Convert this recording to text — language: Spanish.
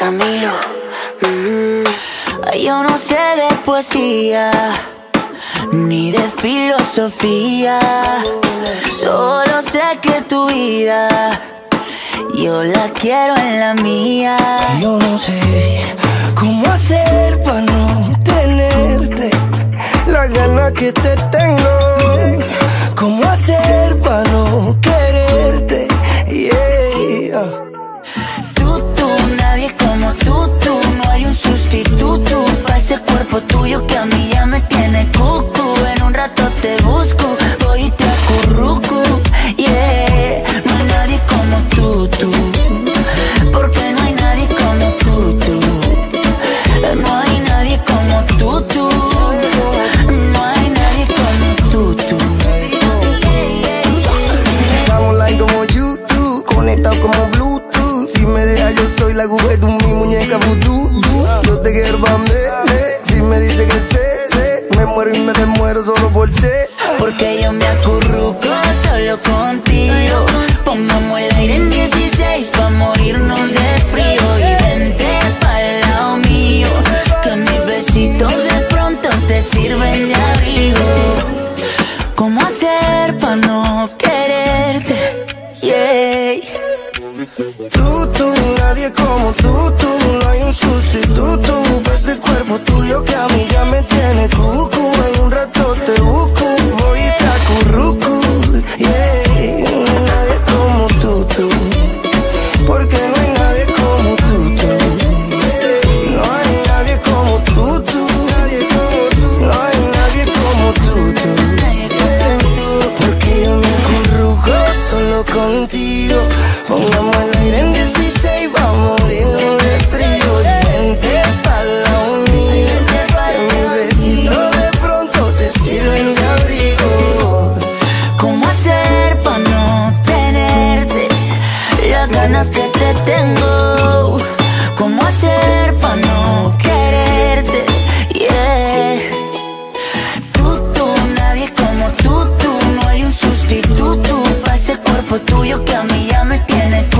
Camilo. Yo no sé de poesía ni de filosofía, solo sé que tu vida yo la quiero en la mía. Yo no sé cómo hacer para no tenerte la gana que te tengo. Cómo hacer para no quererte, yeah. Tú, nadie como tú. No hay un sustituto para ese cuerpo tuyo que a mí ya me tiene cucu. En un rato te busco, voy y te acurruco, yeah. No hay nadie como tú. Porque no hay nadie como tú. No hay nadie como tú. No hay nadie como tú. Vamos like como YouTube, conectado como Bluetooth. Si me dejas yo soy la aguja de tu mi muñeca vudú. Yo te quiero pa' me. Si me dice que sé, me muero y me desmuero solo por ti. Porque yo me acurruco solo contigo. Pongamos el aire en 16 pa' morirnos de frío. Y vente pa'l lado mío, que mis besitos de pronto te sirven de abrigo. ¿Cómo hacer pa' no quererte? Yeah. Tú, nadie como tú. No hay un sustituto para ese cuerpo tuyo que a mí ya me tiene cucu. En un rato te busco, voy y te acurruco, yeah. No hay nadie como tú. Porque no hay nadie como tú. No hay nadie como tú. No hay nadie como tú. Porque yo me acurruco solo contigo. Pongamos el aire en 16, vamos a morirnos de frío. Y vente pa'l lado mío, que mis besitos de pronto te sirven de abrigo. ¿Cómo hacer pa' no tenerte las ganas que te tengo? ¿Cómo hacer pa' no quererte? Yeah. Tú, nadie como tú. No hay un sustituto para ese cuerpo tuyo que a mí ya me tiene